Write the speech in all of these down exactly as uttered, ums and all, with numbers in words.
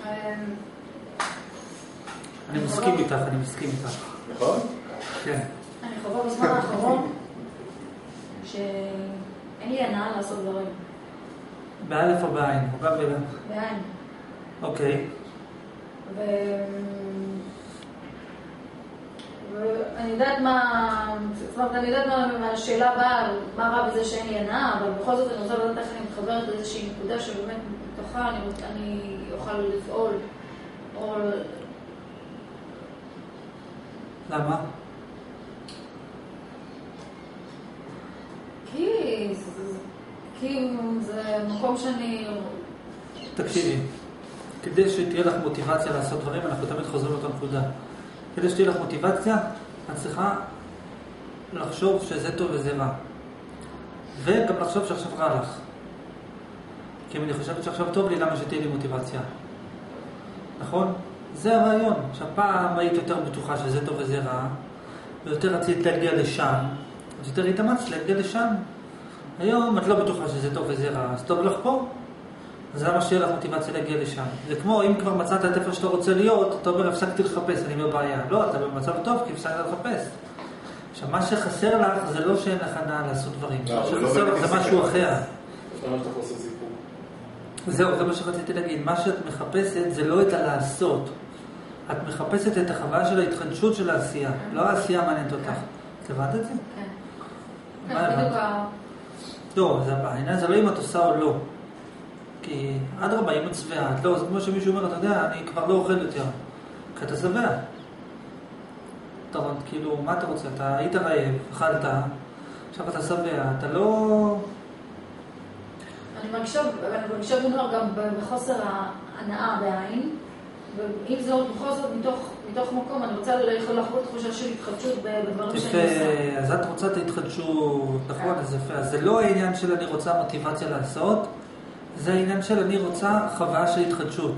אני מסכים איתך, אני מסכים איתך. נכון? כן. אני חווה בזמן האחרון שאין לי הנאה לעשות דברים. באלף או בעין? או גם בלב? בעין. אוקיי. ו... ואני יודעת מה... זאת אומרת, אני יודעת מה השאלה באה, מה רע בזה שאין לי הנאה, אבל בכל זאת אני רוצה לדעת איך אני מתחברת לאיזושהי נקודה שבאמת מתוכה אני, אני אוכל לפעול. או... למה? כי זה, כי זה מקום שאני... תקשיבי, כדי שתהיה לך מוטיבציה לעשות דברים, אנחנו תמיד חוזרים לאותה נקודה. כדי שתהיה לך מוטיבציה, את צריכה לחשוב שזה טוב וזה רע. וגם לחשוב שעכשיו רע לך. כי אם אני חושבת שעכשיו טוב לי, למה שתהיה לי מוטיבציה? נכון? זה הרעיון. שהפעם היית יותר בטוחה שזה טוב וזה רע, ויותר רצית להגיע לשם, אז יותר התאמצת להגיע לשם. היום את לא בטוחה שזה טוב וזה רע, אז טוב לך פה. אז למה שיהיה לך מוטיבציה להגיע לשם? זה כמו אם כבר מצאת את איפה שאתה רוצה להיות, אתה אומר, הפסקתי לחפש, אני בבעיה. לא, אתה במצב טוב כי הפסקת לחפש. עכשיו, מה שחסר לך זה לא שאין לך הנאה לעשות דברים. מה שחסר לך זה משהו אחר. זהו, זה מה שרציתי להגיד. מה שאת מחפשת זה לא את הלעשות. את מחפשת את החוויה של ההתחדשות של העשייה. לא העשייה מעניינת אותך. את הבנת את זה? כן. מה הבנת? לא, העניין זה לא אם את עושה או לא. כי עד רבה, אם את שבעה, את לא, זה כמו שמישהו אומר, אתה יודע, אני כבר לא אוכל יותר. כי אתה שבע. אתה רואה, כאילו, מה אתה רוצה? אתה היית רעב, אכלת, עכשיו אתה שבע, אתה לא... אני מרגישה, אני מרגישה בנוער גם בחוסר ההנאה בעין, ואם זה עוד בכל זאת מתוך, מתוך מקום, אני רוצה יכול לחוות תחושה של התחדשות בדברים שאני עושה. יפה, אז את רוצה את ההתחדשות, נכון, אז יפה. אז זה לא העניין של אני רוצה מוטיבציה לעשות, זה העניין של אני רוצה חוויה של התחדשות.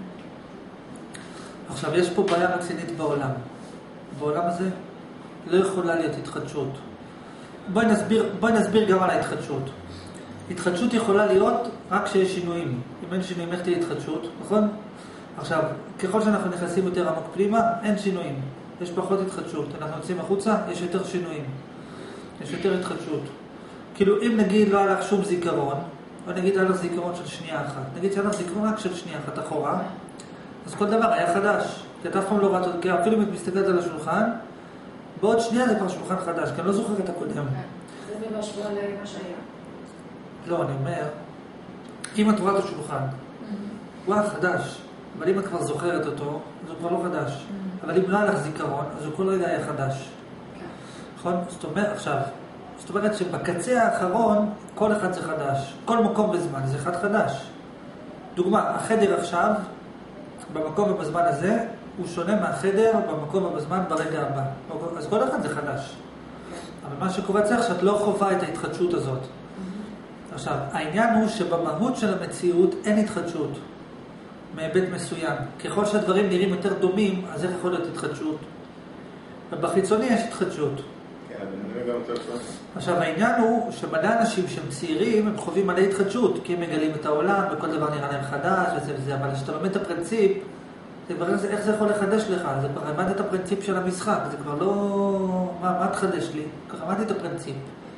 עכשיו, יש פה בעיה רצינית בעולם. בעולם הזה לא יכולה להיות התחדשות. בואי נסביר, בואי נסביר גם על ההתחדשות. התחדשות יכולה להיות רק כשיש שינויים. אם אין שינויים, איך תהיה התחדשות, נכון? עכשיו, ככל שאנחנו נכנסים יותר עמוק פנימה, אין שינויים. יש פחות התחדשות. אנחנו יוצאים החוצה, יש יותר שינויים. יש יותר התחדשות. כאילו, אם נגיד לא היה לך שום זיכרון, או נגיד היה לך זיכרון של שנייה אחת. נגיד שהיה לך זיכרון רק של שנייה אחת אחורה, אז כל דבר היה חדש. כי אתה אף פעם לא ראה אותו, כי אפילו אם את מסתכלת על השולחן, בעוד שנייה זה כבר שולחן חדש, כי אני לא זוכר את הקודם. זה בהשוואה למה שהיה. לא, אני אומר, אם את רואה את השולחן, הוא היה חדש, אבל אם את כבר זוכרת אותו, אז הוא כבר לא חדש. אבל אם לא היה לך זיכרון, אז הוא כל רגע היה חדש. נכון? זאת אומרת, עכשיו, זאת אומרת שבקצה האחרון, כל אחד זה חדש. כל מקום בזמן זה אחד חדש. דוגמה, החדר עכשיו, במקום ובזמן הזה, הוא שונה מהחדר במקום ובזמן ברגע הבא. אז כל אחד זה חדש. אבל מה שקורה צריך שאת לא חובה את ההתחדשות הזאת. עכשיו, העניין הוא שבמהות של המציאות אין התחדשות מהיבט מסוים. ככל שהדברים נראים יותר דומים, אז איך יכול להיות התחדשות? ובחיצוני יש התחדשות. עכשיו, העניין הוא שמלא אנשים שהם צעירים, הם חווים מלא התחדשות, כי הם מגלים את העולם, וכל דבר נראה להם חדש, וזה וזה, אבל כשאתה לומד את הפרינציפ, זה כבר איך זה יכול לחדש לך? זה כבר למד את הפרינציפ של המשחק, זה כבר לא... מה, מה תחדש לי? כבר למדתי את הפרינציפ.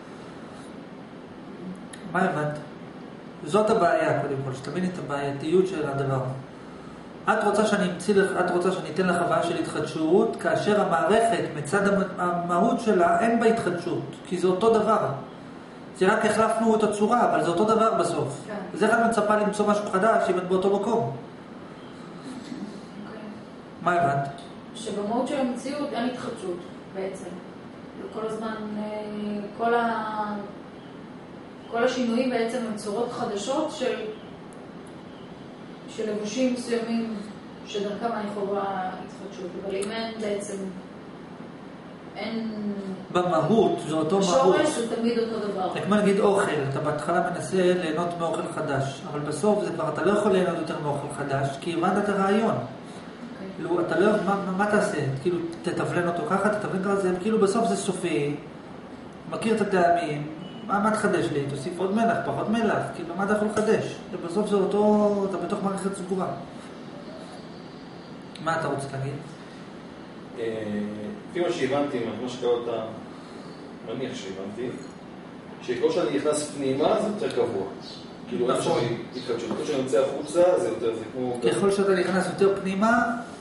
מה הבנת? זאת הבעיה, קודם כל, שתבין את הבעייתיות של הדבר. את רוצה שאני אמציא לך, את רוצה שאני אתן לך חוויה של התחדשות, כאשר המערכת, מצד המהות שלה, אין בה התחדשות, כי זה אותו דבר. זה רק החלפנו את הצורה, אבל זה אותו דבר בסוף. כן. אז איך את מצפה למצוא משהו חדש אם את באותו מקום? Okay. מה הבנת? שבמהות של המציאות אין התחדשות, בעצם. כל הזמן, כל ה... כל השינויים בעצם הם צורות חדשות של, של לבושים מסוימים שדרכם אני חווה התחדשות, אבל אם אין בעצם, אין... במהות, זה אותו מהות. בשורש זה תמיד אותו דבר. זה כמו נגיד אוכל, אתה בהתחלה מנסה ליהנות מאוכל חדש, אבל בסוף זה כבר, אתה לא יכול ליהנות יותר מאוכל חדש, כי הבנת את הרעיון. Okay. כאילו, אתה לא, מה, מה, מה תעשה? כאילו, תתבלן אותו ככה, תתבלן ככה, זה, כאילו בסוף זה סופי, מכיר את הטעמים, מה, מה תחדש לי? תוסיף עוד מלח, פחות מלח, כאילו, מה אתה יכול לחדש? ובסוף זה אותו, אתה בתוך מערכת סגורה. מה אתה רוצה להגיד? לפי מה שהבנתי, מה שקראת, מניח שהבנתי, שכל שאני נכנס פנימה זה יותר קבוע. כאילו איפה שאני התחדשות, ככל שאני יוצא החוצה זה יותר, זה כמו... ככל שאתה נכנס יותר פנימה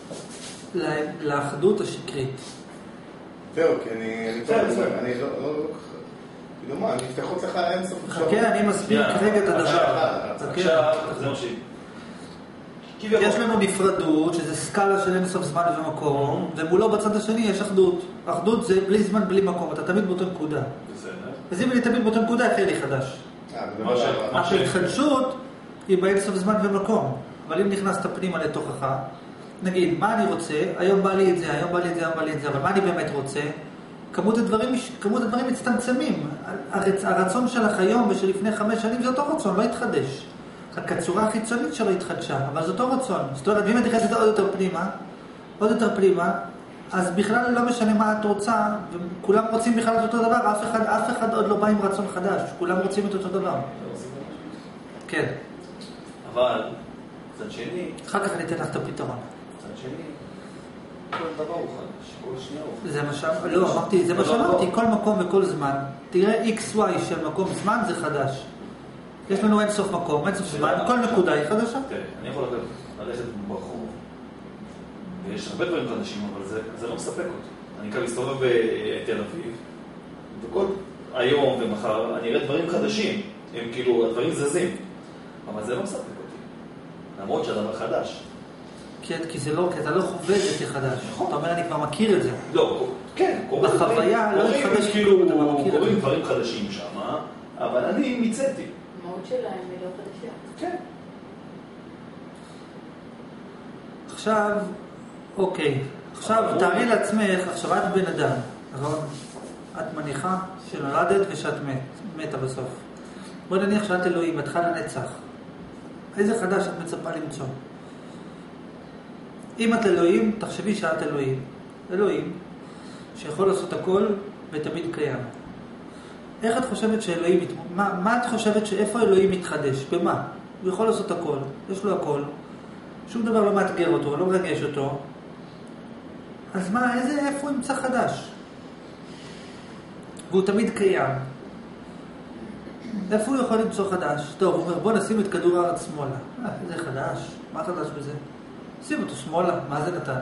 לאחדות השקרית. זהו, כי אני לא כל כך... כאילו מה, נפתחות לך אינסוף. חכה, אני מסביר כרגע את הדבר. עכשיו, זה מה שהיא. יש לנו נפרדות, שזה סקאלה של אינסוף זמן ומקום, ומולו בצד השני יש אחדות. אחדות זה בלי זמן, בלי מקום, אתה תמיד באותה נקודה. אז אם אני תמיד באותה נקודה, יחיה לי חדש. ההתחדשות היא באינסוף זמן ומקום, אבל אם נכנסת פנימה לתוכך, נגיד, מה אני רוצה? היום בא לי את זה, היום בא לי את זה, היום בא לי את זה, אבל מה אני באמת רוצה? כמות הדברים, כמות הדברים מצטמצמים. הרצון שלך היום ושלפני חמש שנים זה אותו רצון, לא התחדש. רק הצורה החיצונית שלו התחדשה, אבל זה אותו רצון. זאת אומרת, אם את נכנסת עוד יותר פנימה, עוד יותר פנימה, אז בכלל לא משנה מה את רוצה, וכולם רוצים בכלל את אותו דבר, אף אחד, אף אחד עוד לא בא עם רצון חדש, כולם רוצים את אותו דבר. כן. אבל, צד שני... אחר כך אני אתן לך את הפתרון. צד שני, כל דבר הוא חדש, כל שנייה הוא. זה מה שאמרתי, לא, אמרתי, זה מה שאמרתי, כל מקום וכל זמן. תראה, איקס וואי של מקום זמן זה חדש. יש לנו אין סוף מקום, אין סוף זמן, כל נקודה היא חדשה. תראה, אני יכול ללכת ברחוב, ויש הרבה דברים חדשים, אבל זה לא מספק אותי. אני כאן מסתובב בתל אביב, וכל היום ומחר אני אראה דברים חדשים, הם כאילו, הדברים זזים, אבל זה לא מספק אותי, למרות שהדבר חדש. כן, כי זה לא, כי אתה לא חווה את זה כחדש. אתה אומר, אני כבר מכיר את זה. לא, כן, בחוויה לא התחדש כאילו, אתה מכיר את זה. קוראים דברים חדשים שם, אבל אני מיציתי. המהות שלהם היא לא חדשה. כן. עכשיו, אוקיי. עכשיו, תארי לעצמך, עכשיו את בן אדם, נכון? את מניחה שנולדת ושאת מת, מתה בסוף. בוא נניח שאת אלוהים, את חלה נצח. איזה חדש את מצפה למצוא? אם את אלוהים, תחשבי שאת אלוהים. אלוהים, שיכול לעשות הכל ותמיד קיים. איך את חושבת שאלוהים, מה, מה את חושבת שאיפה אלוהים מתחדש? במה? הוא יכול לעשות הכל, יש לו הכל. שום דבר לא מאתגר אותו, לא מרגש אותו. אז מה, איזה, איפה הוא ימצא חדש? והוא תמיד קיים. איפה הוא יכול למצוא חדש? טוב, הוא אומר, בוא נשים את כדור הארץ שמאלה. אה, זה חדש. מה חדש בזה? שים אותו שמאלה, מה זה נתן?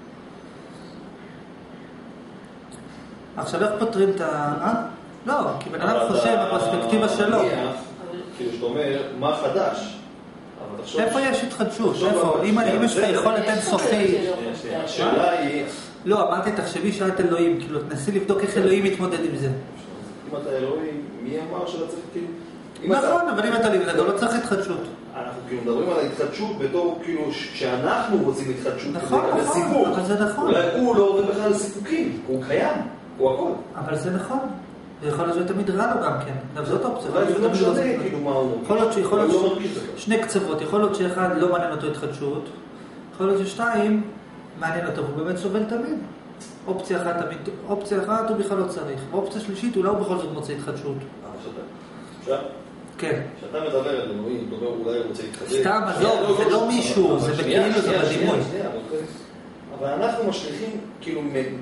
עכשיו איך פותרים את ה... אה? לא, כי בן אדם חושב בפרספקטיבה שלו. כאילו שאתה אומר, מה חדש? איפה יש התחדשות? איפה? אם יש לך יכולת אינסופית... השאלה היא... לא, אמרתי, תחשבי שאת אלוהים, כאילו, תנסי לבדוק איך אלוהים מתמודד עם זה. אם אתה אלוהים, מי אמר שאתה צריך כאילו... נכון, אבל אם אתה אלוהים, אתה לא צריך התחדשות. אנחנו כאילו מדברים על ההתחדשות בתור, כאילו, שאנחנו רוצים התחדשות. נכון, נכון, אבל זה נכון. אולי הוא לא עובד בכלל לסיפוקים, הוא קיים, הוא הכל. אבל זה נכון. ויכול להיות שתמיד רע לו גם כן. זאת אופציה. אולי זה לא משנה, כאילו, מה הוא... יכול להיות שיכול להיות שני קצוות. יכול להיות שאחד לא מעניין אותו התחדשות. יכול להיות ששתיים מעניין אותו, הוא באמת סובל תמיד. אופציה אחת תמיד, אופציה אחת הוא בכלל לא צריך. אופציה שלישית, אולי הוא בכל זאת מוצא התחדשות. עכשיו? כן. כשאתה מדבר על אלוהים, אתה אומר, אולי הוא רוצה להתחדש. סתם, עזוב, זה לא מישהו, זה בכאילו, זה בדימוי. אבל אנחנו משליכים, כאילו,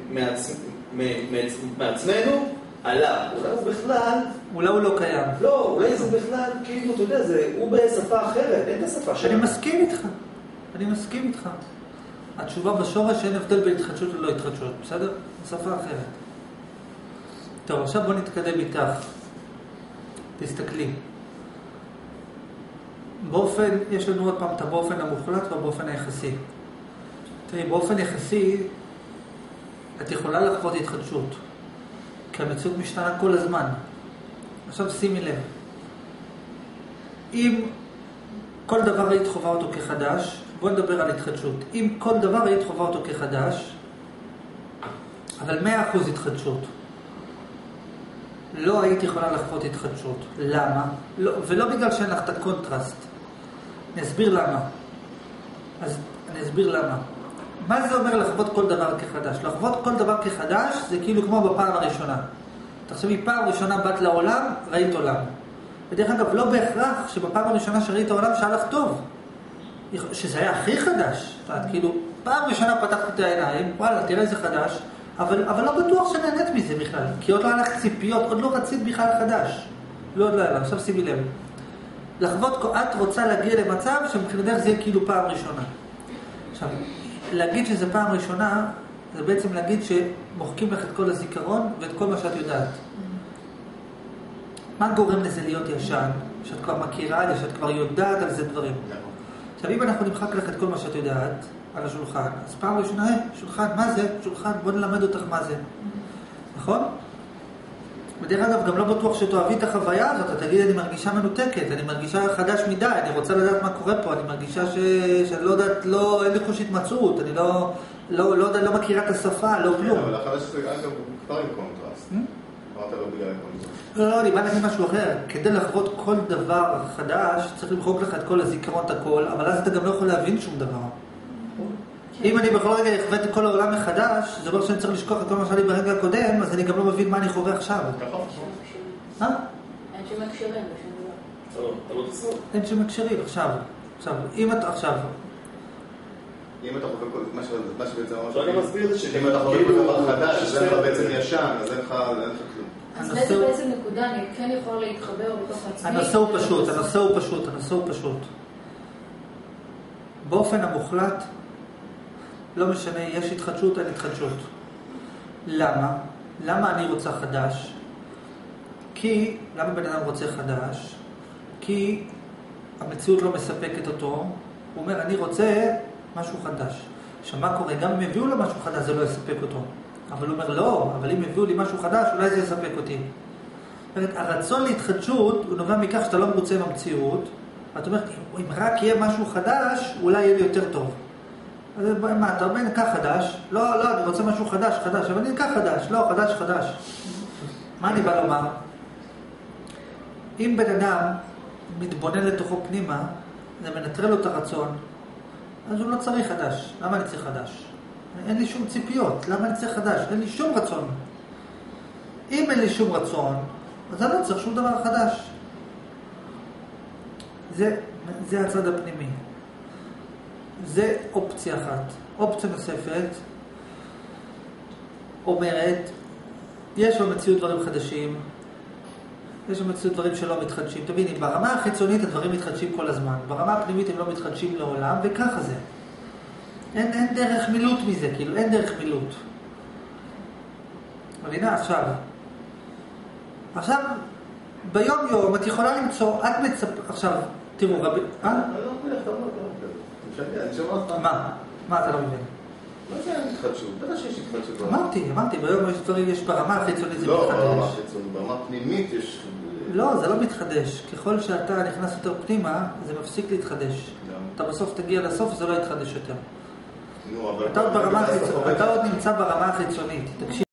מעצמנו, עליו. אולי הוא בכלל... אולי הוא לא קיים. לא, אולי זה בכלל, כאילו, אתה יודע, הוא בשפה אחרת, אין את השפה שלנו. אני מסכים איתך. אני מסכים איתך. התשובה בשורש אין הבדל בין התחדשות ולא התחדשות, בסדר? שפה אחרת. טוב, עכשיו בוא נתקדם איתך. תסתכלי. באופן, יש לנו עוד פעם את הבאופן המוחלט והבאופן היחסי. תראי, באופן יחסי, את יכולה לחוות התחדשות. כי המציאות משתנה כל הזמן. עכשיו שימי לב. אם כל דבר היית חובה אותו כחדש, בוא נדבר על התחדשות. אם כל דבר היית חובה אותו כחדש, אבל מאה אחוז התחדשות, לא היית יכולה לחוות התחדשות. למה? לא, ולא בגלל שאין לך את הקונטרסט. אני אסביר למה. אז אני אסביר למה. מה זה אומר לחוות כל דבר כחדש? לחוות כל דבר כחדש זה כאילו כמו בפעם הראשונה. תחשבי, פעם ראשונה באת לעולם, ראית עולם. ודרך אגב, לא בהכרח שבפעם הראשונה שראית העולם שהיה לך טוב. שזה היה הכי חדש. זאת אומרת, כאילו, פעם ראשונה פתחתי את העיניים, וואלה, תראה איזה חדש, אבל, אבל לא בטוח שנהנית מזה בכלל, כי עוד לא היה לך ציפיות, עוד לא רצית בכלל חדש. לא עוד לא היה, עכשיו שימי לב. לחוות, את רוצה להגיע למצב שמבחינתך זה יהיה כאילו פעם ראשונה. עכשיו, להגיד שזה פעם ראשונה, זה בעצם להגיד שמוחקים לך את כל הזיכרון ואת כל מה שאת יודעת. מה גורם לזה להיות ישן? שאת כבר מכירה, שאת כבר יודעת על זה דברים. עכשיו, אם אנחנו נמחק לך את כל מה שאת יודעת על השולחן, אז פעם ראשונה, אה, שולחן, מה זה? שולחן, בוא נלמד אותך מה זה. נכון? בדרך אגב, גם לא בטוח שתאהבי את החוויה הזאת, אתה תגיד, אני מרגישה מנותקת, אני מרגישה חדש מדי, אני רוצה לדעת מה קורה פה, אני מרגישה ש... שאני לא יודעת, לא, אין לי חוש התמצאות, אני לא, לא, לא, לא, לא מכירה את השפה, לא כלום. אבל החדש זה אגב כבר עם קונטרסט. אמרת לו בגלל הקונטרסט. לא, לא, אני בא להגיד משהו אחר. כדי לחוות כל דבר חדש, צריך למחוק לך את כל הזיכרון, את הכל, אבל אז אתה גם לא יכול להבין שום דבר. אם אני בכל רגע אחווה את כל העולם מחדש, זה אומר שאני צריך לשכוח את כל מה שהיה לי ברגע הקודם, אז אני גם לא מבין מה אני חווה עכשיו. אה? אין שום הקשרים, בשום דבר. אתה לא תסור. אין שום הקשרים, עכשיו. עכשיו, אם אתה עכשיו... אם אתה חווה כל... מה שבעצם אמרת... אפשר גם להסביר את זה שאם אתה חווה כל דבר חדש, אז אין לך בעצם ישן, אז אין לך כלום. אז באיזה בעצם נקודה אני כן יכול להתחבר בתוך עצמי? הנושא הוא פשוט, הנושא הוא פשוט, הנושא הוא פשוט. באופן המוחלט, לא משנה, יש התחדשות, אין התחדשות. למה? למה אני רוצה חדש? כי, למה בן אדם רוצה חדש? כי המציאות לא מספקת אותו. הוא אומר, אני רוצה משהו חדש. עכשיו, מה קורה? גם אם הביאו לו משהו חדש, זה לא יספק אותו. אבל הוא אומר, לא, אבל אם הביאו לי משהו חדש, אולי זה יספק אותי. זאת אומרת, הרצון להתחדשות, הוא נובע מכך שאתה לא מרוצה עם המציאות. ואת אומרת, אם רק יהיה משהו חדש, אולי יהיה לי יותר טוב. אז מה, אתה אומר, אני אקח חדש? לא, לא, אני רוצה משהו חדש, חדש, אבל אני אקח חדש. לא, חדש, חדש. מה אני בא לומר? אם בן אדם מתבונן לתוכו פנימה, זה מנטרל לו את הרצון, אז הוא לא צריך חדש. למה אני צריך חדש? אין לי שום ציפיות. למה אני צריך חדש? אין לי שום רצון. אם אין לי שום רצון, אז אני לא צריך שום דבר חדש. זה, זה הצד הפנימי. זה אופציה אחת. אופציה נוספת אומרת, יש במציאות דברים חדשים, יש במציאות דברים שלא מתחדשים. תביני, ברמה החיצונית הדברים מתחדשים כל הזמן. ברמה הפנימית הם לא מתחדשים לעולם, וככה זה. אין, אין דרך מילוט מזה, כאילו, אין דרך מילוט. מבינה, עכשיו. עכשיו, ביום יום את יכולה למצוא, את מצפ... עכשיו, תראו, רבי... אה? אני לא מבין, אתה אומר, אני שומע אותך. מה? מה אתה לא מבין? מה זה התחדשות? בטח שיש התחדשות. אמרתי, אמרתי, ביום יש דברים, יש ברמה החיצונית זה מתחדש. לא, ברמה מתחדש. החיצונית, ברמה פנימית יש... לא, זה לא מתחדש. ככל שאתה נכנס יותר פנימה, זה מפסיק להתחדש. אתה בסוף תגיע לסוף, זה לא יתחדש יותר. נו, אבל... אתה עוד ברמה החיצונית, אתה עוד נמצא ברמה החיצונית. תקשיב.